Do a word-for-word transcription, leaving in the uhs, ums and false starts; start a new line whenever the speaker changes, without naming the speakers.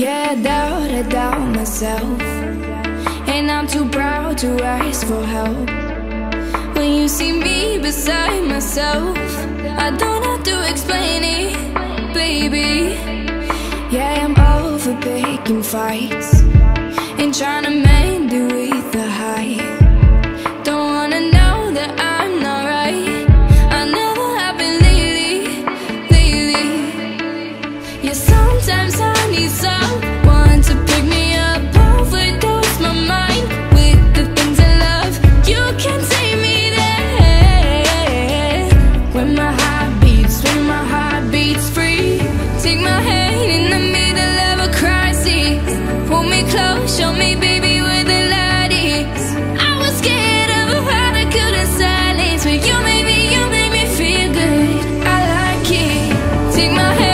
Yeah, I doubt, I doubt myself, and I'm too proud to ask for help. When you see me beside myself, I don't have to explain it, baby. Yeah, I'm over picking fights and trying to mend it with the height. Don't wanna know that I'm not right. I never have been lately, lately. Yeah, sometimes I need someone to pick me up, overdose my mind with the things I love. You can take me there when my heart beats, when my heart beats free. Take my hand in the middle of a crisis, pull me close, show me, baby, where the light is. I was scared of a heart I couldn't silence, but you made me, you made me feel good. I like it. Take my hand